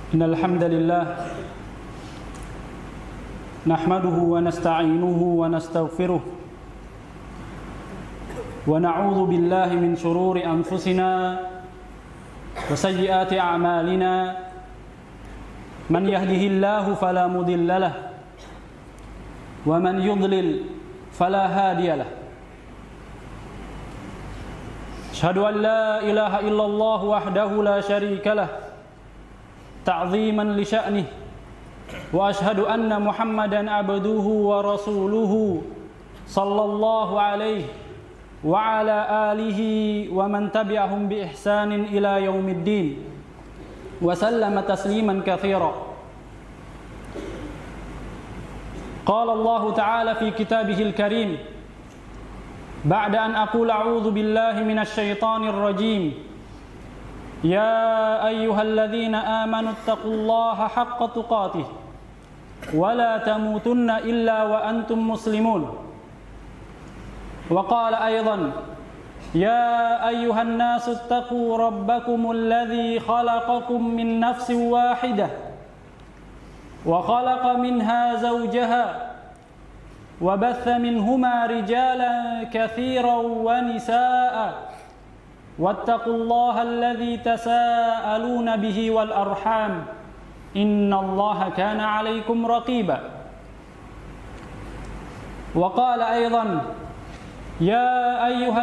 إن الحمد لله نحمده ونستعينه ونستغفره ونعوذ بالله من شرور أنفسنا وسيئات أعمالنا من يهده الله فلا مضل له ومن يضلل فلا هادي له أشهد أن لا إله إلا الله وحده لا شريك له تعظيما لشأنه وأشهد أن محمدا عبده ورسوله صلى الله عليه وعلى آله ومن تبعهم بإحسان إلى يوم الدين وسلم تسليما كثيرا. قال الله تعالى في كتابه الكريم بعد أن أقول أعوذ بالله من الشيطان الرجيم يا أيها الذين آمنوا اتقوا الله حق تقاته ولا تموتن إلا وأنتم مسلمون. وقال أيضا يا أيها الناس اتقوا ربكم الذي خلقكم من نفس واحدة وخلق منها زوجها وبث منهما رجالا كثيرا ونساء واتقوا الله الذي تساءلون به والأرحام إن الله كان عليكم رقيبا. وقال أيضا يا أيها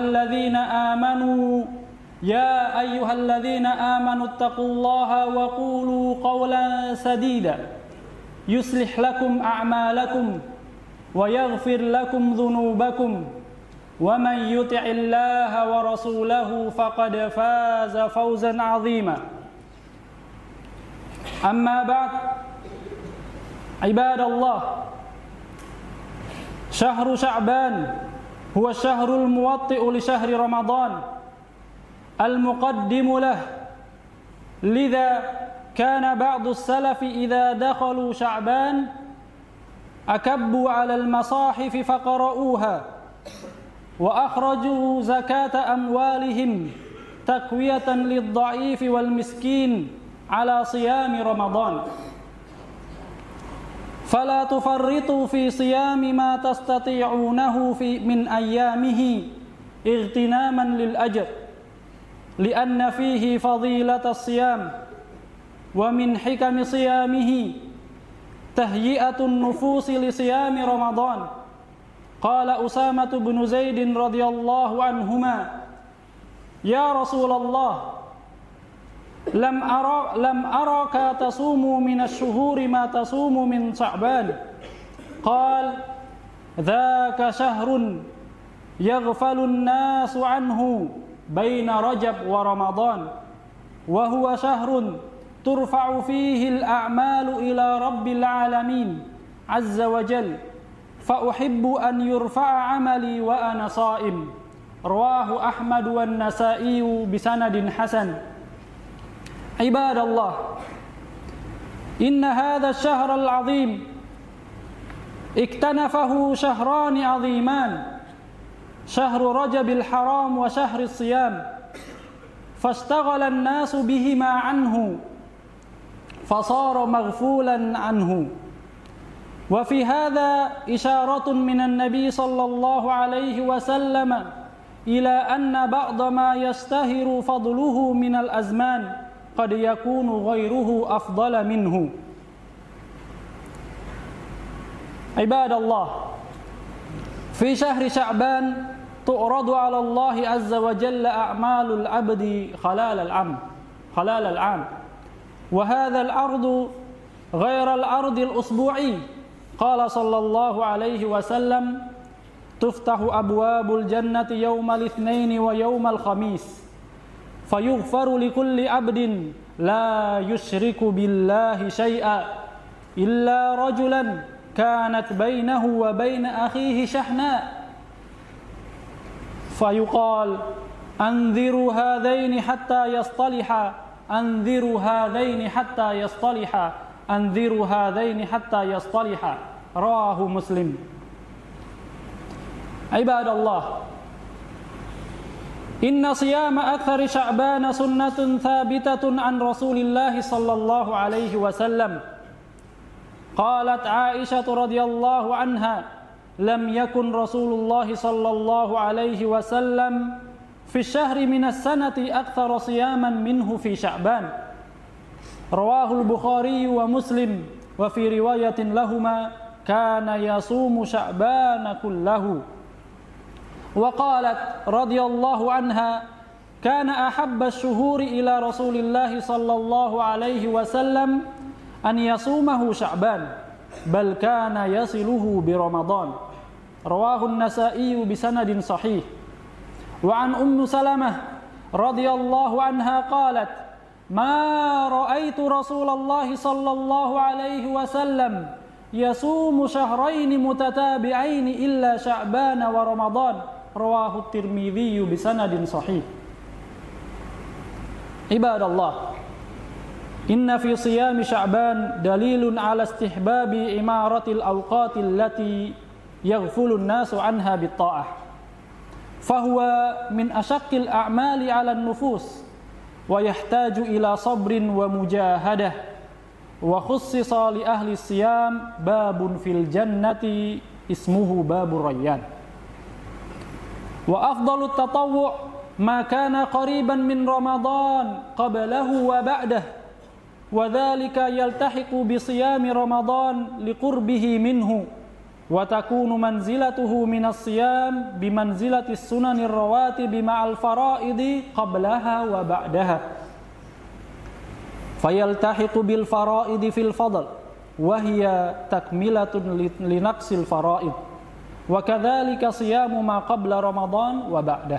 الذين آمنوا اتقوا الله وقولوا قولا سديدا يصلح لكم أعمالكم ويغفر لكم ذنوبكم ومن يطع الله ورسوله فقد فاز فوزا عظيما. أما بعد عباد الله شهر شعبان هو الشهر الموطئ لشهر رمضان المقدم له، لذا كان بعض السلف إذا دخلوا شعبان أكبوا على المصاحف فقرؤوها وأخرجوا زكاة أموالهم تقوية للضعيف والمسكين على صيام رمضان، فلا تفرطوا في صيام ما تستطيعونه من أيامه اغتناما للأجر، لأن فيه فضيلة الصيام، ومن حكم صيامه تهيئة النفوس لصيام رمضان. قال أسامة بن زيد رضي الله عنهما يا رسول الله لم أرك تصوم من الشهور ما تصوم من شعبان. قال ذاك شهر يغفل الناس عنه بين رجب ورمضان، وهو شهر ترفع فيه الأعمال إلى رب العالمين عز وجل، فأحب أن يرفع عملي وأنا صائم. رواه أحمد والنسائي بسند حسن. عباد الله إن هذا الشهر العظيم اكتنفه شهران عظيمان، شهر رجب الحرام وشهر الصيام، فاشتغل الناس بهما عنه فصار مغفولا عنه. وفي هذا إشارة من النبي صلى الله عليه وسلم إلى أن بعض ما يشتهر فضله من الأزمان قد يكون غيره أفضل منه. عباد الله في شهر شعبان تعرض على الله عز وجل أعمال العبد خلال العام، وهذا العرض غير العرض الأسبوعي. قال صلى الله عليه وسلم تفتح أبواب الجنة يوم الاثنين ويوم الخميس فيغفر لكل عبد لا يشرك بالله شيئا إلا رجلا كانت بينه وبين أخيه شحناء، فيقال أنذروا هذين حتى يصطلحا، أنذروا هذين حتى يصطلحا، أنذروا هذين حتى يصطلحا. رواه مسلم. عباد الله إن صيام أكثر شعبان سنة ثابتة عن رسول الله صلى الله عليه وسلم. قالت عائشة رضي الله عنها: لم يكن رسول الله صلى الله عليه وسلم في الشهر من السنة أكثر صياما منه في شعبان. رواه البخاري ومسلم، وفي رواية لهما: كان يصوم شعبان كله. وقالت رضي الله عنها: كان أحب الشهور إلى رسول الله صلى الله عليه وسلم أن يصومه شعبان، بل كان يصله برمضان. رواه النسائي بسند صحيح. وعن سلمة رضي الله عنها قالت: ما رأيت رسول الله صلى الله عليه وسلم يصوم شهرين متتابعين إلا شعبان ورمضان. رواه الترمذي بسند صحيح. عباد الله، إن في صيام شعبان دليل على استحباب إمارة الأوقات التي يغفل الناس عنها بالطاعة، فهو من أشق الأعمال على النفوس، ويحتاج إلى صبر ومجاهدة. وخصص لأهل الصيام باب في الجنة اسمه باب الريان. وأفضل التطوع ما كان قريبا من رمضان قبله وبعده، وذلك يلتحق بصيام رمضان لقربه منه، وتكون منزلته من الصيام بمنزلة السنن الرواتب مع الفرائض قبلها وبعدها، فيلتحق بالفرائض في الفضل، وهي تكملة لنقص الفرائض. وكذلك صيام ما قبل رمضان وبعده.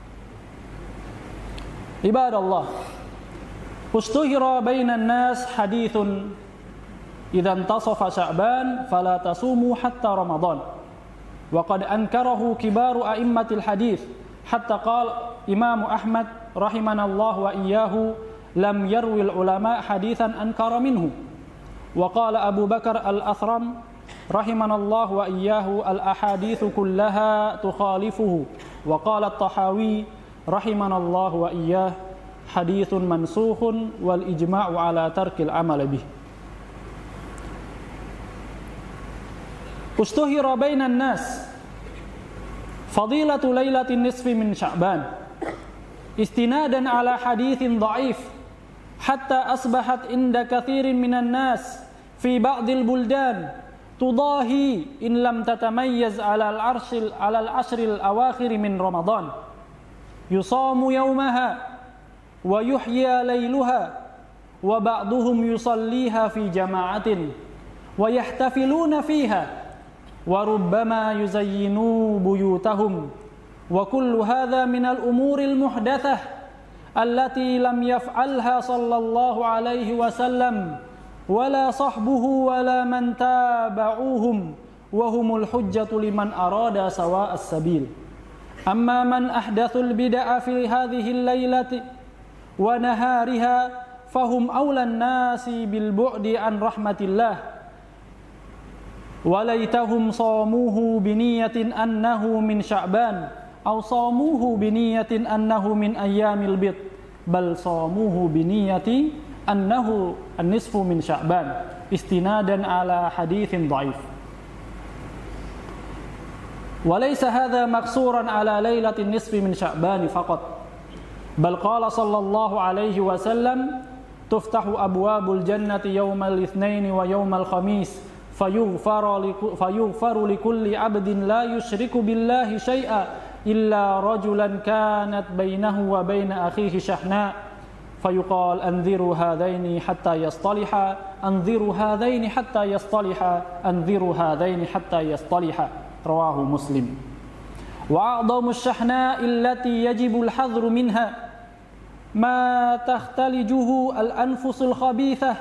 عباد الله، اشتهر بين الناس حديث: إذا انتصف شعبان فلا تصوموا حتى رمضان. وقد أنكره كبار أئمة الحديث، حتى قال إمام أحمد رحمنا الله وإياه: لم يروي العلماء حديثا أنكر منه. وقال أبو بكر الأثرم رحمنا الله وإياه: الأحاديث كلها تخالفه. وقال الطحاوي رحمنا الله وإياه: حديث منسوخ والإجماع على ترك العمل به. اشتهر بين الناس فضيلة ليلة النصف من شعبان استنادا على حديث ضعيف، حتى أصبحت عند كثير من الناس في بعض البلدان تضاهي إن لم تتميز على العشر الأواخر من رمضان، يصام يومها ويحيى ليلها، وبعضهم يصليها في جماعة ويحتفلون فيها، وربما يزينوا بيوتهم. وكل هذا من الأمور المحدثة التي لم يفعلها صلى الله عليه وسلم ولا صحبه ولا من تابعوهم، وهم الحجة لمن أراد سواء السبيل. أما من أحدث البدع في هذه الليلة ونهارها فهم أولى الناس بالبعد عن رحمة الله، وليتهم صاموه بنية أنه من شعبان، أو صاموه بنية أنه من أيام البيض، بل صاموه بنية أنه النصف من شعبان، استنادا على حديث ضعيف. وليس هذا مقصورا على ليلة النصف من شعبان فقط، بل قال صلى الله عليه وسلم: تفتح أبواب الجنة يوم الاثنين ويوم الخميس فيغفر لكل عبد لا يشرك بالله شيئا إلا رجلا كانت بينه وبين أخيه شحناء، فيقال: أنذروا هذين حتى يصطلحا، أنذروا هذين حتى يصطلحا، أنذروا هذين حتى يصطلحا. رواه مسلم. وأعظم الشحناء التي يجب الحذر منها ما تختلجه الأنفس الخبيثة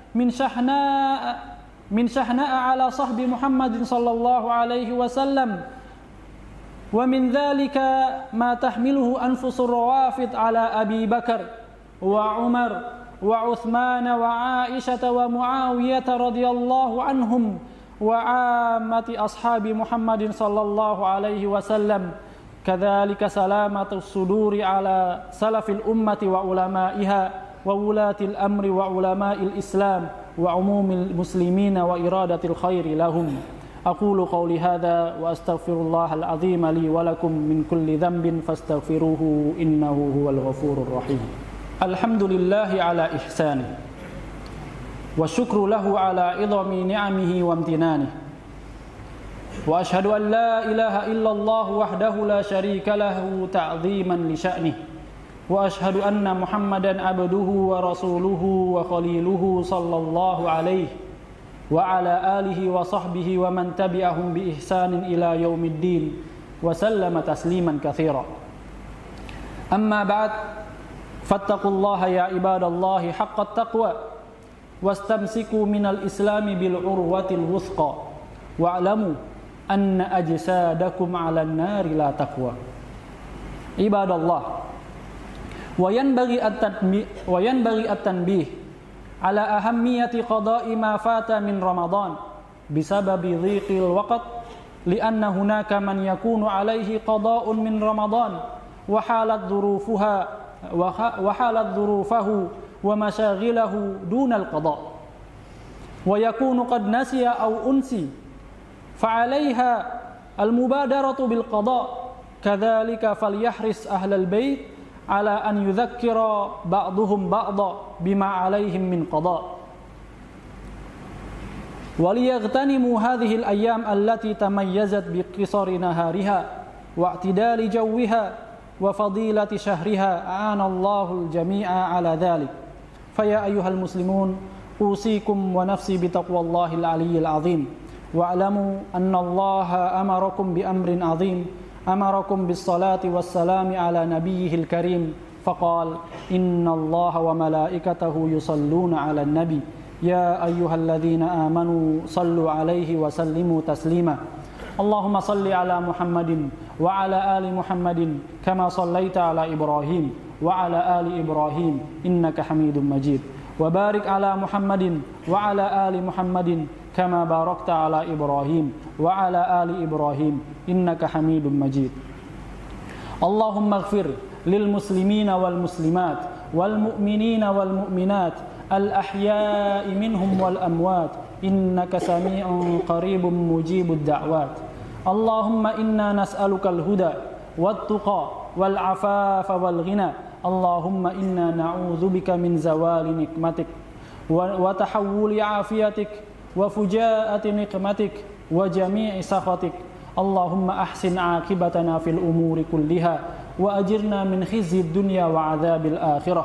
من شحناء على صحب محمد صلى الله عليه وسلم، ومن ذلك ما تحمله أنفس الروافض على أبي بكر وعمر وعثمان وعائشة ومعاوية رضي الله عنهم وعامة أصحاب محمد صلى الله عليه وسلم، كذلك سلامة الصدور على سلف الأمة وعلمائها وولاة الأمر وعلماء الإسلام وعموم المسلمين وإرادة الخير لهم. أقول قولي هذا وأستغفر الله العظيم لي ولكم من كل ذنب فاستغفروه إنه هو الغفور الرحيم. الحمد لله على إحسانه والشكر له على عظم نعمه وامتنانه، وأشهد أن لا إله إلا الله وحده لا شريك له تعظيما لشأنه، وأشهد أن محمدا عبده ورسوله وخليله صلى الله عليه وعلى آله وصحبه ومن تبعهم بإحسان إلى يوم الدين وسلم تسليما كثيرا. أما بعد فاتقوا الله يا عباد الله حق التقوى واستمسكوا من الإسلام بالعروة الوثقى واعلموا أن أجسادكم على النار لا تقوى. عباد الله، وينبغي التنبيه على أهمية قضاء ما فات من رمضان بسبب ضيق الوقت، لأن هناك من يكون عليه قضاء من رمضان وحالت ظروفه ومشاغله دون القضاء، ويكون قد نسي أو أنسي، فعليها المبادرة بالقضاء. كذلك فليحرص أهل البيت على أن يذكر بعضهم بعضا بما عليهم من قضاء، وليغتنموا هذه الأيام التي تميزت بقصر نهارها واعتدال جوها وفضيلة شهرها، أعان الله الجميع على ذلك. فيا أيها المسلمون، أوصيكم ونفسي بتقوى الله العلي العظيم، واعلموا أن الله أمركم بأمر عظيم، أمركم بالصلاة والسلام على نبيه الكريم، فقال: إن الله وملائكته يصلون على النبي يا أيها الذين آمنوا صلوا عليه وسلموا تسليما. اللهم صل على محمد وعلى آل محمد كما صليت على إبراهيم وعلى آل إبراهيم إنك حميد مجيد، وبارك على محمد وعلى آل محمد كما باركت على إبراهيم وعلى آل إبراهيم إنك حميد مجيد. اللهم اغفر للمسلمين والمسلمات والمؤمنين والمؤمنات الأحياء منهم والأموات إنك سميع قريب مجيب الدعوات. اللهم إنا نسألك الهدى والتقى والعفاف والغنى. اللهم إنا نعوذ بك من زوال نقمتك وتحول عافيتك وفجاءة نقمتك وجميع سخطك. اللهم أحسن عاقبتنا في الأمور كلها وأجرنا من خزي الدنيا وعذاب الآخرة.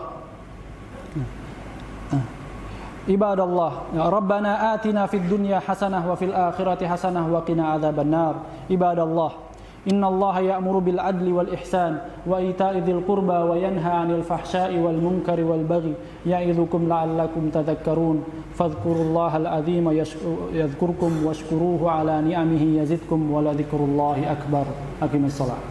عباد الله، ربنا آتنا في الدنيا حسنة وفي الآخرة حسنة وقنا عذاب النار. عباد الله، إن الله يأمر بالعدل والإحسان وإيتاء ذي القربى وينهى عن الفحشاء والمنكر والبغي يعظكم لعلكم تذكرون. فاذكروا الله العظيم يذكركم واشكروه على نعمه يزدكم ولذكر الله أكبر. أقم الصلاة.